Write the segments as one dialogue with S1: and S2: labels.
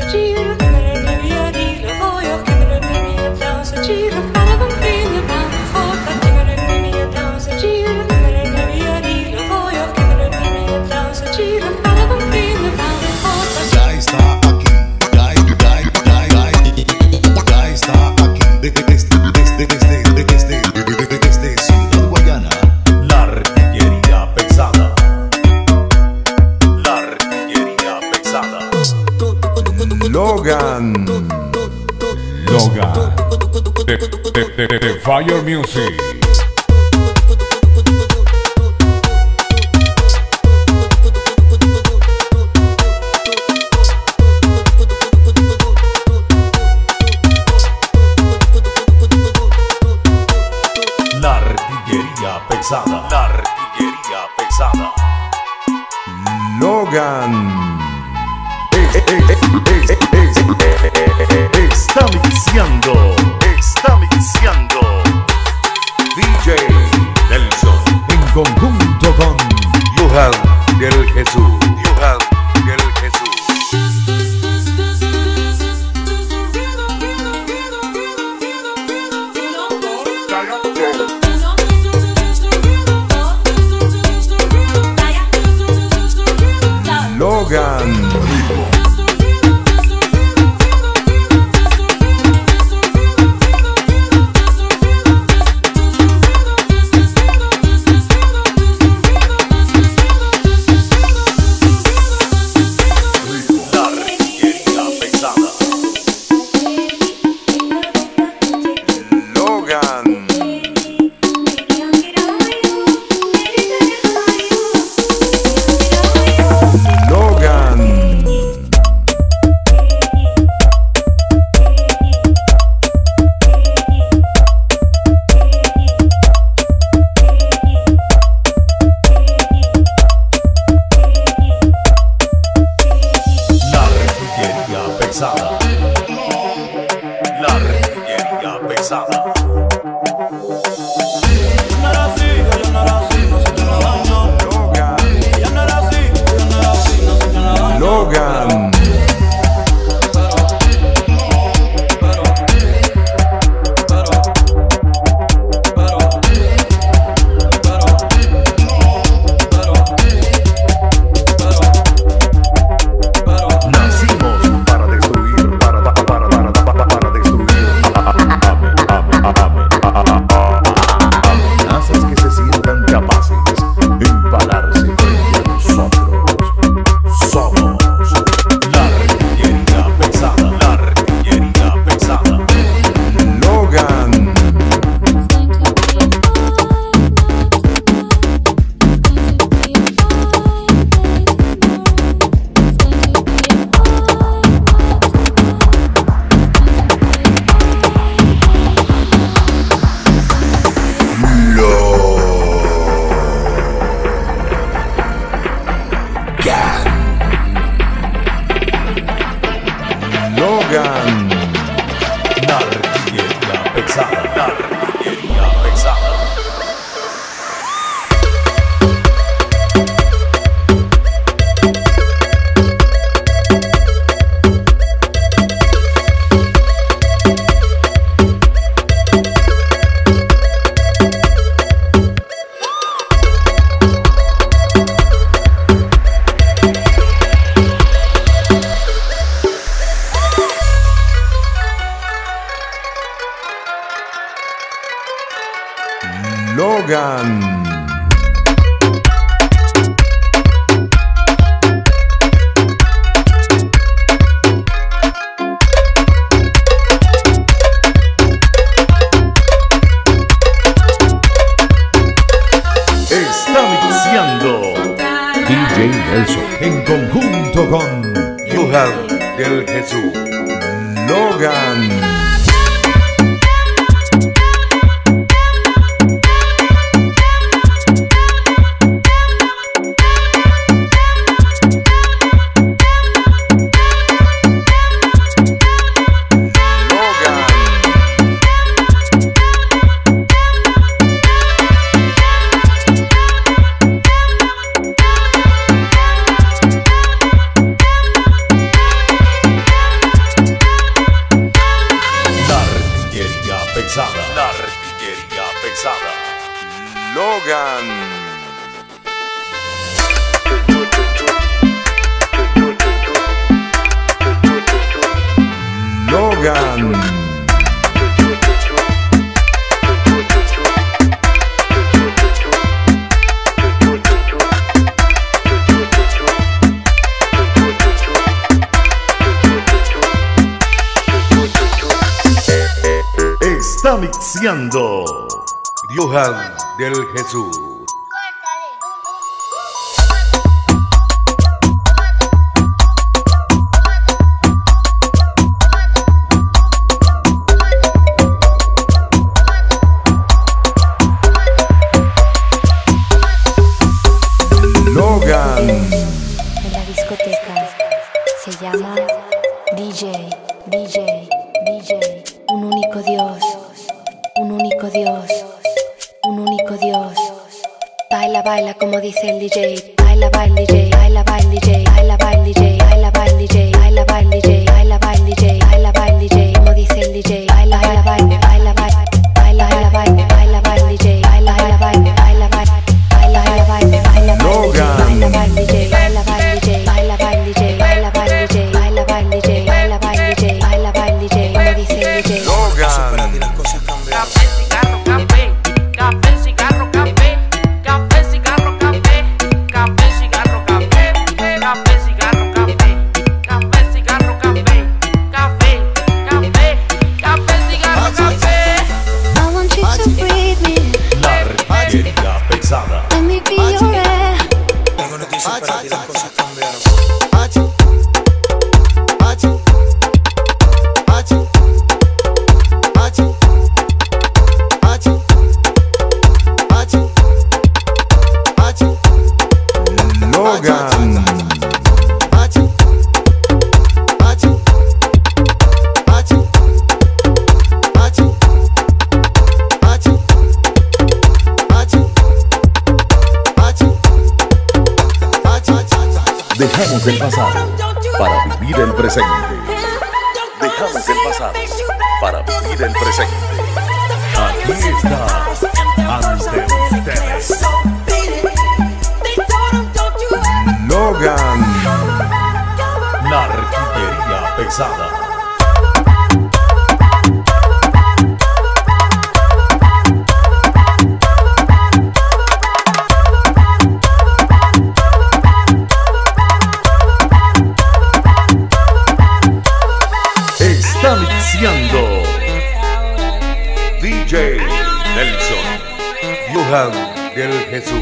S1: Logan de Fire Music.
S2: La artillería pesada. La artillería pesada.
S1: Logan.
S2: Está mixeando. Está mixeando.
S1: DJ Nelson en conjunto con Yuhal del Jesús. Yuhal del Jesús. Logan.
S2: La artillería pesada.
S1: Logan. Logan.
S2: La artillería pesada. La artillería pesada.
S1: Logan.
S2: Está mixeando.
S1: DJ Nelson en conjunto con Yuhal del Jesús. Logan.
S2: mixeando
S1: Johan del Jesús. Logan.
S3: En la discoteca se llama DJ. Un único Dios, un único Dios, un único Dios. Baila como dice el DJ. Baila el DJ, baila el DJ, baila el DJ, baila el DJ, baila el DJ, baila el DJ, baila el DJ, como dice el DJ. Baila el DJ, baila el DJ, baila
S2: Dejamos el pasado para vivir el presente. Dejamos el pasado para vivir el presente. Aquí está, ante ustedes,
S1: Logan.
S2: la artillería pesada. Está mixeando
S1: DJ Nelson. Johan del Jesús.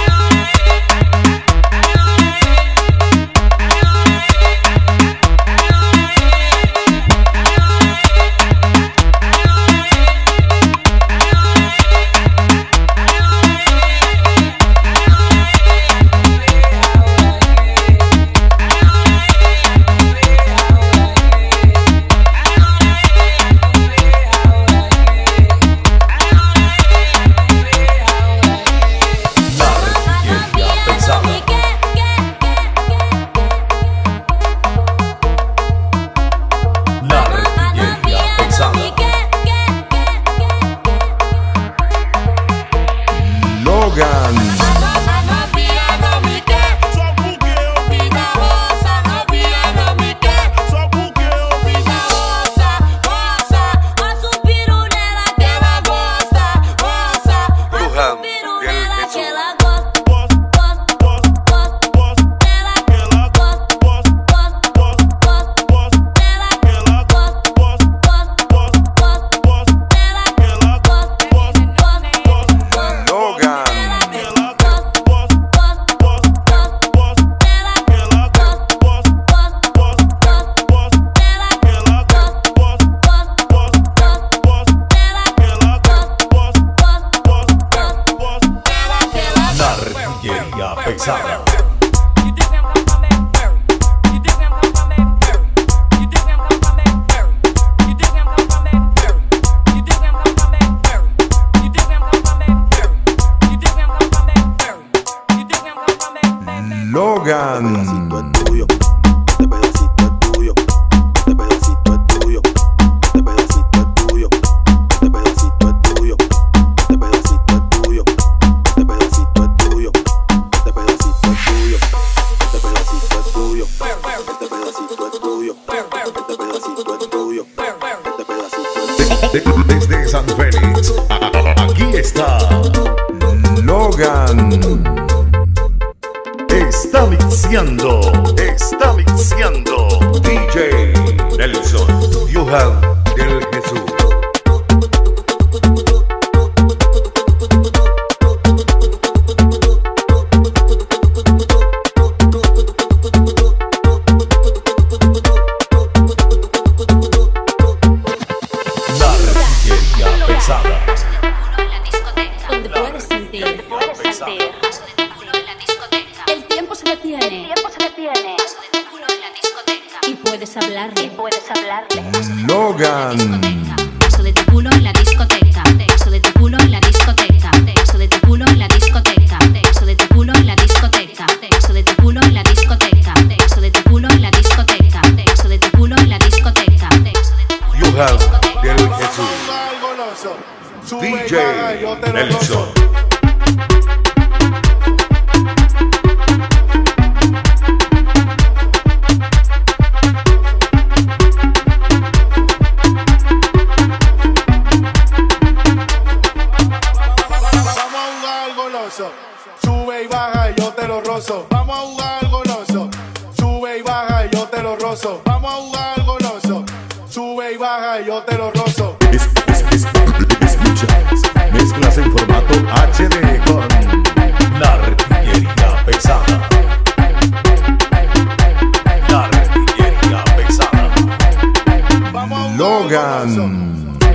S2: pesada.
S1: Logan.
S2: Desde San Félix, aquí está
S1: Logan.
S2: Está mixeando
S1: DJ Nelson. Johan del Jesús.
S4: puedes hablarle.
S1: Logan.
S4: Paso de tu culo en la discoteca. Paso de tu culo en la discoteca. Paso de tu culo en la discoteca. Paso de tu culo en la discoteca. Paso de tu culo en la discoteca. Paso de tu culo en la discoteca. Paso de tu culo en la discoteca.
S1: Johan del Jesús. DJ Nelson.
S5: Sube y baja y yo te lo rozo. Vamos a jugar goloso. Sube y baja y yo te lo rozo. Vamos a jugar goloso. Sube y baja y yo te lo rozo.
S2: Escucha, mezclas en formato HD con la artillería pesada. La artillería pesada.
S5: Vamos a jugar
S1: Logan.
S5: goloso.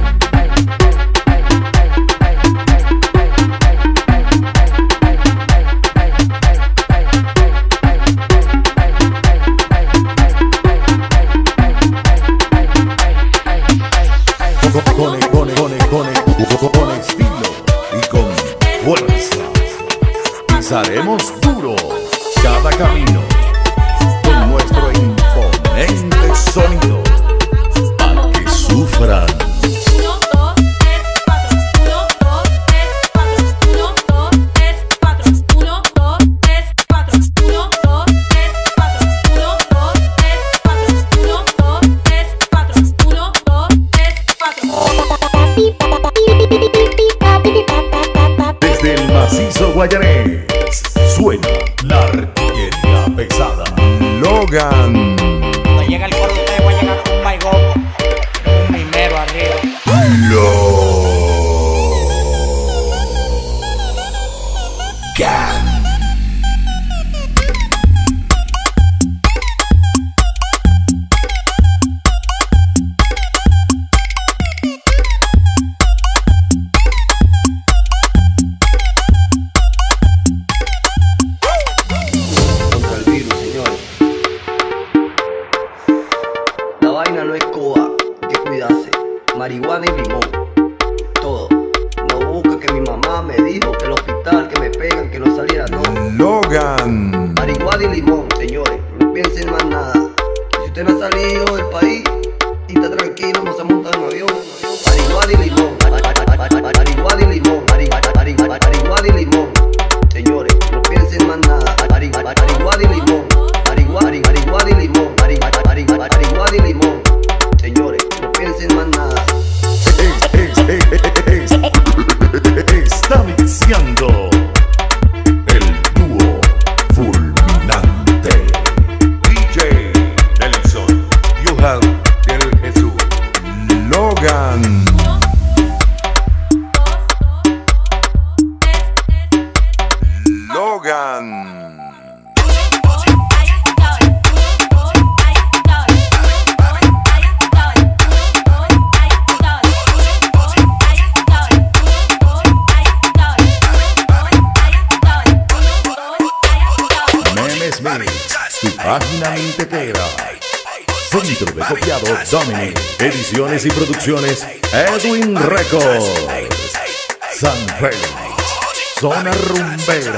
S2: Con estilo y con fuerza. Pisaremos duro cada camino con nuestro imponente sonido para que sufran.
S4: 1, 2, 3, 4. 1, 2, 3, 4. 1, 2, 3, 4. 1, 2, 3, 4. 1, 2, 3, 4. 1, 2, 3, 4. 1, 2, 3, 4. 1, 2, 3, 4.
S2: Desde el macizo guayanés suena la artillería pesada.
S1: Logan.
S6: Cuando llega el coro de ustedes, voy a llegar con un maigón, un mimero arriba.
S2: Logan.
S7: Contra el virus, señores. La vaina no es coa, hay que cuidarse. Marihuana y limón, todo. No busque que mi mamá me dijo que el hospital que me pegan, que no saliera, no.
S1: Logan.
S7: Marihuana y limón, señores, no piensen más nada. Si usted no ha salido del país y está tranquilo, no se monta en un avión. Marihuana y limón, marihuana y limón, marihuana y limón. Señores, no piensen más nada. Marihuana y limón, marihuana y limón, marihuana y limón. Señores, no piensen más nada.
S2: Está mixeando el dúo fulminante.
S1: DJ Nelson. Johan del Jesús. Logan. Logan.
S2: Memes Mix, tu página mintequera. Centro de copiado Dominic. Ediciones y producciones Edwin Records. San Félix, zona rumbera.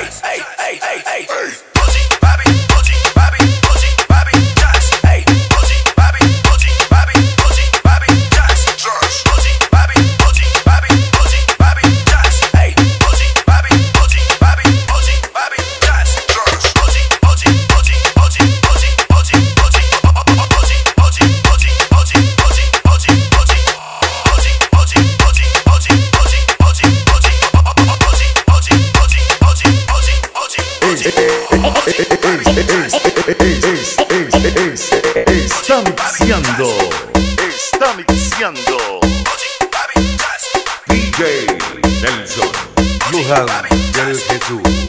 S2: Está mixeando
S1: DJ Nelson. Johan del Jesús.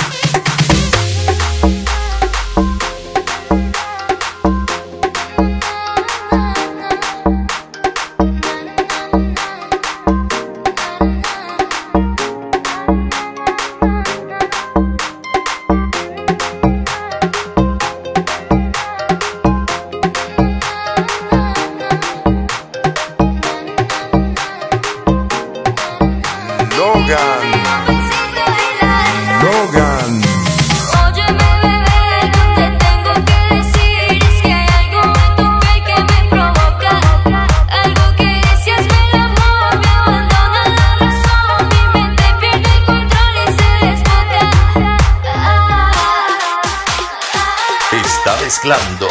S2: Está mezclando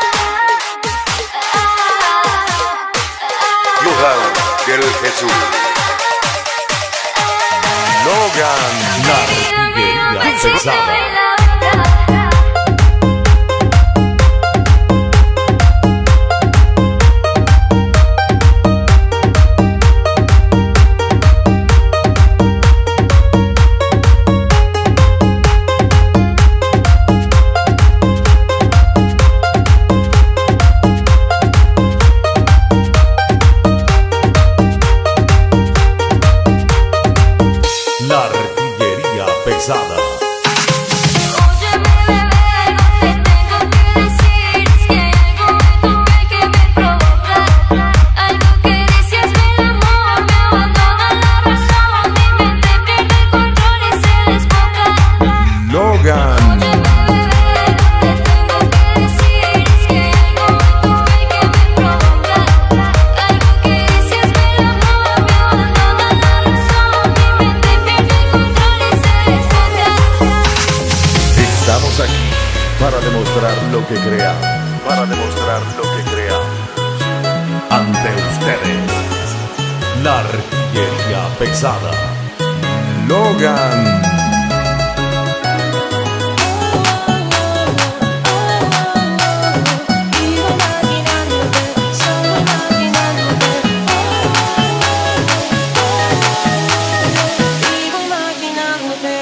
S1: Johan del Jesús. Logan.
S2: la artillería pesada. La artillería pesada.
S8: Óyeme, bebé, no te tengo que decir. Es que hay algo en tu piel que me provoca. Algo que dices del amor me abandona la razón. Mi mente pierde el control y se desboca.
S1: Logan.
S8: Óyeme, bebé, no te tengo que decir. Es que hay algo en tu piel que me provoca. Algo que dices del amor me abandona la razón. Mi mente pierde el control y se desboca.
S2: Estamos aquí para demostrar lo que crea. Para demostrar lo que crea. Ante ustedes, la artillería pesada.
S1: Logan.
S8: Vivo imaginándote, solo imaginándote. Vivo imaginándote.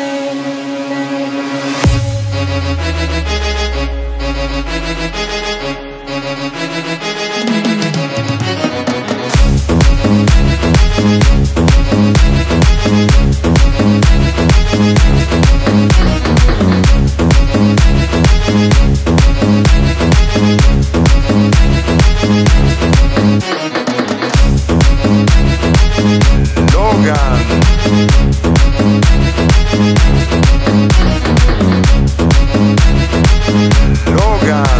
S1: Logan. Logan.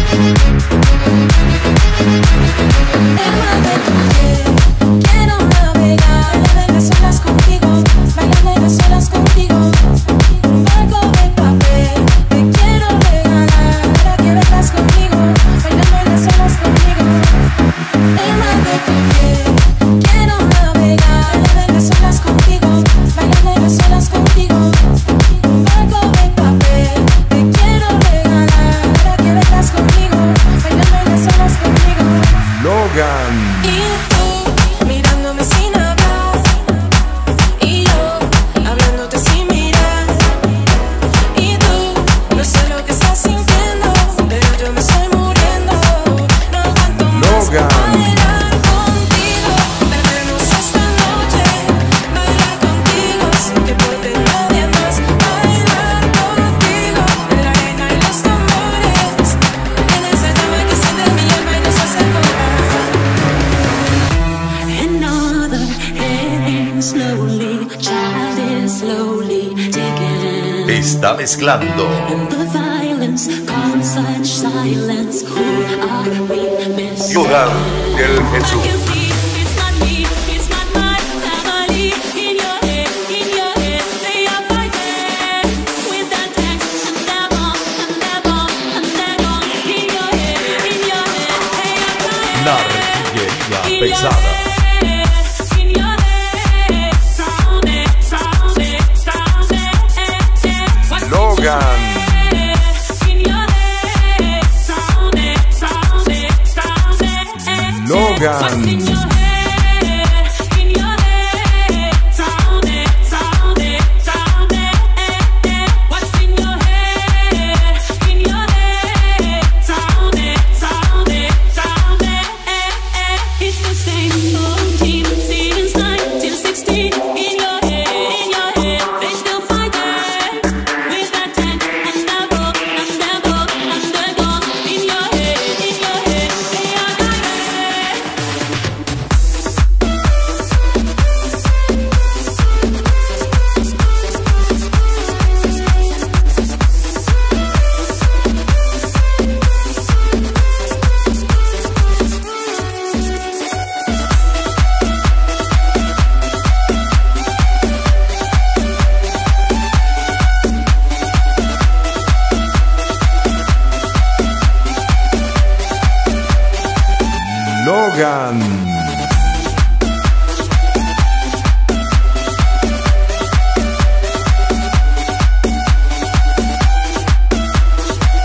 S8: Quiero navegar en las olas contigo, bailar en las olas contigo. Barco de papel, te quiero regalar para que vengas conmigo, bailando en las olas conmigo. El mar de tu piel, quiero navegar en las olas contigo, bailando en las olas contigo. Barco de papel, te quiero regalar para que vengas conmigo, bailando en las olas conmigo.
S1: Logan.
S8: Y tú mirándome sin hablar, y yo hablándote sin mirar. Y tú no sé lo que estás sintiendo, pero yo me estoy muriendo. No aguanto más bailar contigo, bebernos esta noche, bailar contigo sin que importe nadie más. Bailar contigo en la arena y los tambores, en esa llama que enciende mi alma y nos hace volar. Another heading slowly, child is slowly taken.
S2: Está mezclando
S8: And the violence caused such silence. Who are we missing?
S1: Johan del Jesús.
S8: I can see it's not me, it's not my family. In your head, they are fighting with that text and that bomb, and that bomb, and that bomb. In your head, they are crying.
S2: la artillería pesada.
S1: Logan. Logan. Logan.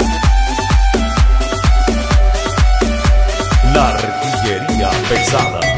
S2: La artillería pesada.